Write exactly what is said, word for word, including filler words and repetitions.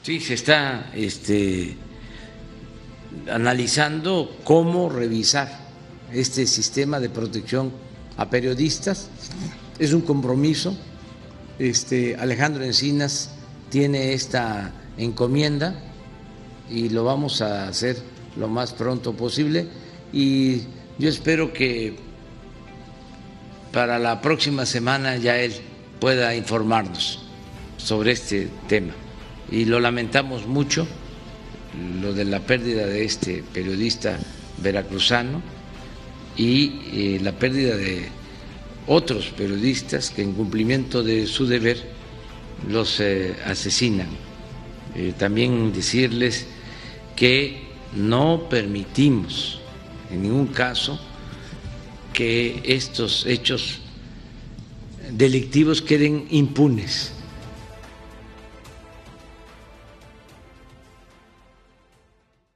Sí, se está este, analizando cómo revisar este sistema de protección a periodistas. Es un compromiso. Este, Alejandro Encinas tiene esta encomienda y lo vamos a hacer lo más pronto posible, y yo espero que para la próxima semana ya él pueda informarnos sobre este tema. Y lo lamentamos mucho, lo de la pérdida de este periodista veracruzano y eh, la pérdida de otros periodistas que en cumplimiento de su deber los eh, asesinan. Eh, también decirles que no permitimos en ningún caso que estos hechos delictivos queden impunes.